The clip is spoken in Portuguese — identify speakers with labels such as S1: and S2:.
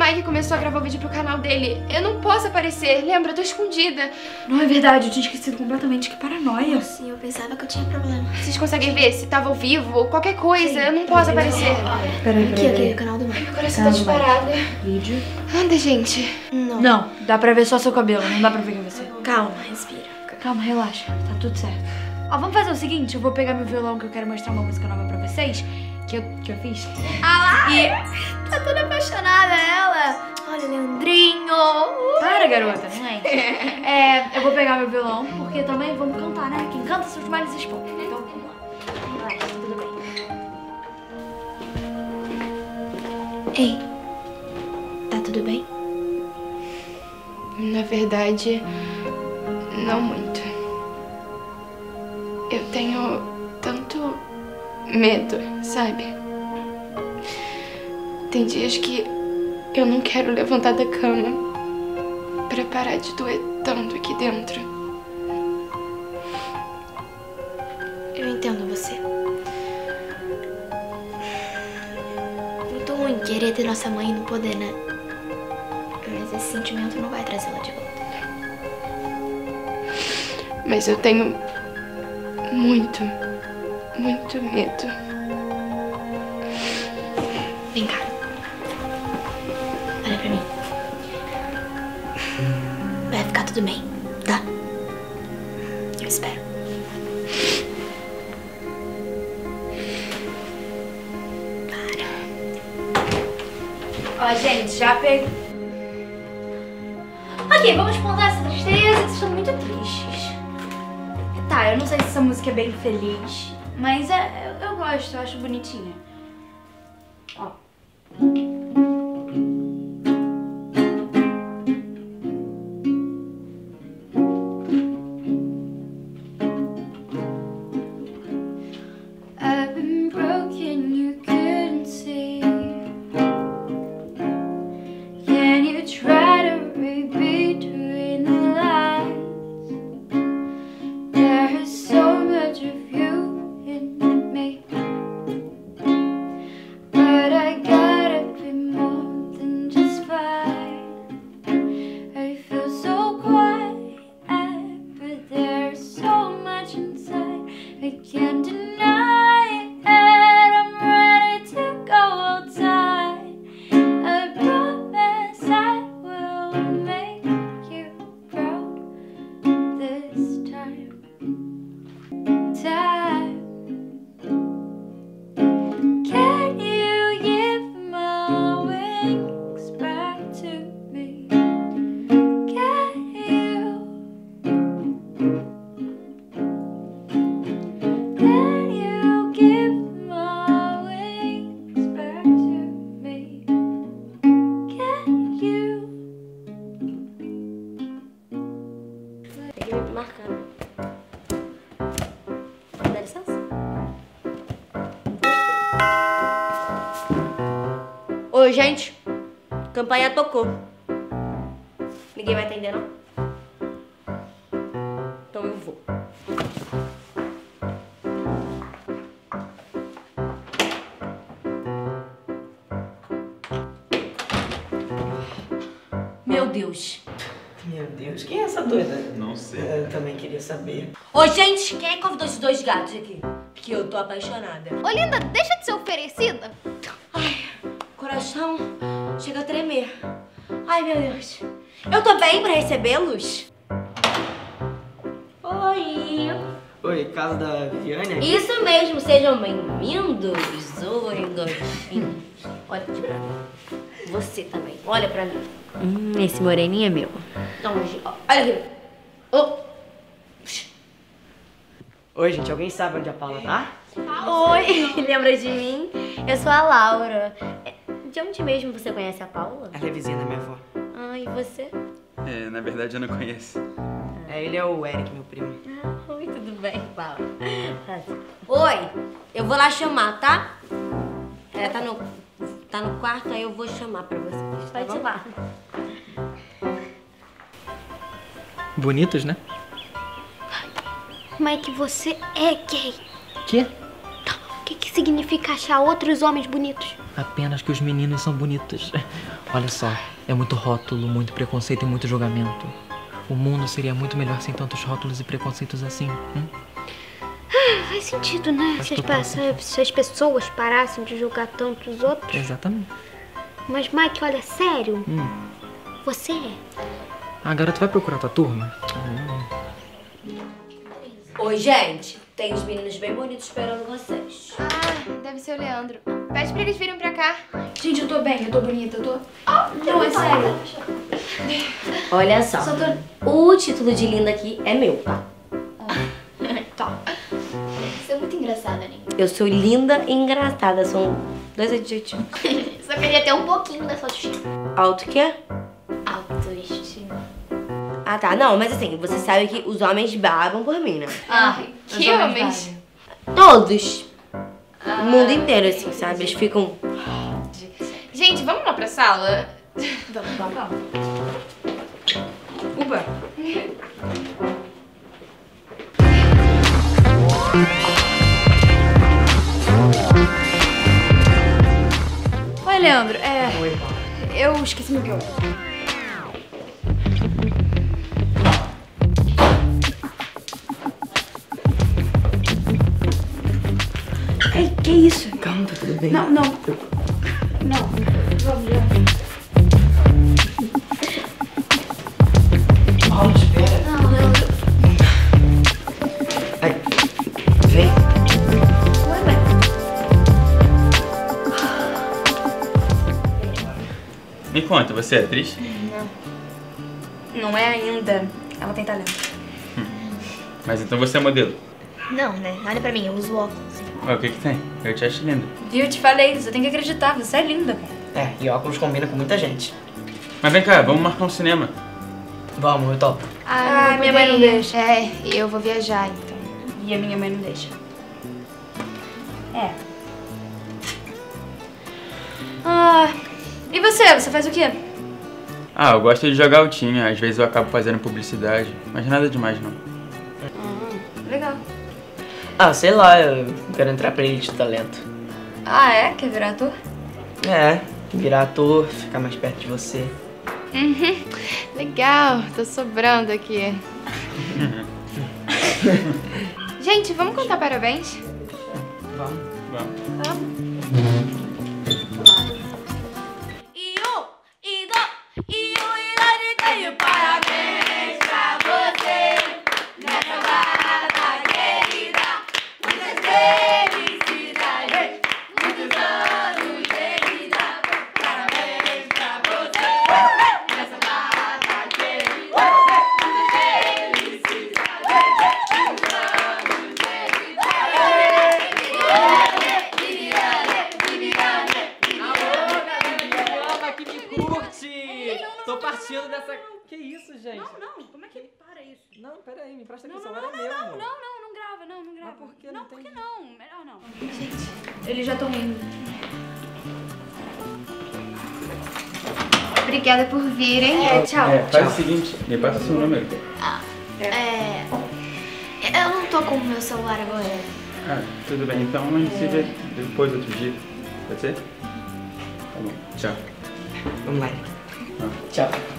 S1: Mike começou a gravar um vídeo pro canal dele. Eu não posso aparecer, lembra? Eu tô escondida.
S2: Não é verdade, eu tinha esquecido completamente. Que paranoia.
S3: Sim, eu pensava que eu tinha problema.
S1: Vocês conseguem ver se tava ao vivo ou qualquer coisa? Eu não posso aparecer.
S2: Peraí.
S3: Aqui, o canal do Mike.
S1: Meu coração tá disparado.
S2: Vídeo.
S1: Anda, gente.
S2: Não, dá pra ver só seu cabelo, não dá pra ver quem você é.
S3: Calma, respira.
S2: Calma, relaxa, tá tudo certo. Ó, vamos fazer o seguinte, eu vou pegar meu violão que eu quero mostrar uma música nova pra vocês, que eu fiz.
S3: Ah lá! Tá toda apaixonada ela. Olha, Leandrinho.
S2: Para, garota, não é? Eu vou pegar meu violão, porque também vamos cantar, né? Quem canta são os males expõem. Então, vamos lá. Relaxa, tudo bem.
S3: Ei, tá tudo bem?
S1: Na verdade, não muito. Eu tenho tanto medo, sabe? Tem dias que eu não quero levantar da cama pra parar de doer tanto aqui dentro.
S3: Eu entendo você. Muito ruim querer ter nossa mãe e não poder, né? Mas esse sentimento não vai trazê-la de volta.
S1: Mas eu tenho muito medo.
S3: Vem cá. Olha pra mim. Vai ficar tudo bem, tá? Eu espero.
S2: Ó, gente, já peguei. Ok, vamos contar essa tristeza, vocês estão muito tristes. Tá, eu não sei se essa música é bem feliz, mas eu gosto, eu acho bonitinha. Ó. I've been broken, you couldn't see. Can you try to read between the lines? There is so much of you in me, but I gotta be more than just fine. I feel so quiet, but there's so much inside. I can't deny it. I'm ready to go outside. I promise I will make you proud this time. Can you give my wings back to me? Can you? Can you give my wings back to me? Can you?
S3: Tem que me marcar. Dá licença? Oi, gente. Campanha tocou. Ninguém vai atender, não? Então eu vou.
S2: Meu Deus.
S4: Meu Deus, quem é essa doida?
S5: Não sei.
S4: Eu também queria saber.
S6: Oi, gente, quem é que convidou esses dois gatos aqui? Porque eu tô apaixonada.
S3: Ô, linda, deixa de ser oferecida.
S6: Coração chega a tremer. Ai, meu Deus. Eu tô bem pra recebê-los? Oi.
S4: Oi, casa da Viviane?
S6: Isso mesmo, sejam bem-vindos. Oi, gatinho. Olha aqui pra mim. Você também, olha pra mim. Esse moreninho é meu. Dá um beijinho. Olha aqui. Oh.
S4: Oi, gente, alguém sabe onde a Paula tá?
S6: Oi, lembra de mim? Eu sou a Laura. De onde mesmo você conhece a Paula?
S4: Ela é vizinha da minha avó.
S6: Ah, e você?
S5: Na verdade eu não conheço.
S4: Ele é o Eric, meu primo.
S6: Oi, tudo bem, Paula? Oi, eu vou lá chamar, tá? Ela tá no quarto, aí eu vou chamar pra você. Pode ir lá.
S4: Bonitos, né?
S3: Mike, você é gay.
S4: Quê?
S3: que significa achar outros homens bonitos?
S4: Apenas que os meninos são bonitos. Olha só, é muito rótulo, muito preconceito e muito julgamento. O mundo seria muito melhor sem tantos rótulos e preconceitos assim.
S3: Faz sentido, né? Se as pessoas parassem de julgar tanto os outros.
S4: Exatamente.
S3: Mas, Mike, olha, sério. Você é.
S4: Ah, garoto, vai procurar tua turma?
S6: Oi, gente. Tem os meninos bem bonitos esperando vocês.
S1: Ah, deve ser o Leandro. Pede pra eles virem pra cá.
S2: Gente, eu tô bem, eu tô bonita, eu tô... Não, é sério.
S6: Olha só. O título de linda aqui é meu, tá?
S2: Tá.
S3: Você é muito engraçada, Ninho.
S6: Eu sou linda e engraçada. São 2 adjetivos.
S3: Só queria ter um pouquinho dessa autoestima.
S6: Alto o quê?
S3: Autoestima.
S6: Ah, tá. Não, mas assim, você sabe que os homens babam por mim, né?
S1: Que homens?
S6: Todos. O mundo inteiro, assim, sabe? Eles ficam...
S1: Gente, vamos lá pra sala?
S2: Vamos. Uba. Oi, Leandro.
S4: Oi, Paulo.
S2: Eu esqueci meu guião. Ei, que isso?
S4: Calma, tá tudo bem.
S2: Não. Vamos já.
S4: Paulo, espera.
S3: Não, Leandro.
S4: Ai, vem.
S3: Ué, mas...
S5: Me conta, você é atriz?
S2: Não é ainda. Ela tem talento.
S5: Mas então você é modelo.
S3: Não, né? Olha pra mim, eu uso óculos.
S5: Ué, o que que tem? Eu te acho linda.
S2: Viu? Eu te falei, você tem que acreditar. Você é linda, cara.
S4: É, e óculos combina com muita gente.
S5: Mas vem cá, vamos marcar um cinema.
S4: Vamos, eu topo.
S2: Ah, minha mãe não deixa.
S1: É, eu vou viajar, então.
S2: E a minha mãe não deixa. É. Ah, e você? Você faz o quê?
S5: Ah, eu gosto de jogar altinha. Às vezes eu acabo fazendo publicidade. Mas nada demais, não.
S2: Legal.
S4: Ah, sei lá, eu quero entrar pra elite de talento.
S2: Ah, é? Quer virar ator?
S4: É, virar ator, ficar mais perto de você.
S1: Legal, tô sobrando aqui. Gente, vamos contar parabéns?
S4: Vamos.
S5: Vamos.
S2: Parabéns pra você nessa data querida. Muitas felicidades, muitos anos de vida. Parabéns pra você nessa data querida. Muitas felicidades, muitos anos de
S4: Ama que me curte! Tô partindo dessa... Que isso, gente?
S2: Não, como é que ele para isso?
S4: Não, pera aí, me presta
S2: Não
S4: atenção,
S2: grava,
S4: agora é meu.
S2: não grava.
S4: Mas por que?
S2: Não,
S4: Não
S2: por
S4: tem-
S2: que não? Melhor não. Gente, eles já estão indo.
S1: Obrigada por virem.
S2: Tchau.
S5: Faz o seguinte, me passa seu número.
S3: Eu não tô com o meu celular agora.
S5: Ah, tudo bem. Então a gente se vê depois, outro dia. Pode ser? Tá bom. Tchau.
S4: Vamos lá.
S5: Ah.
S4: Tchau.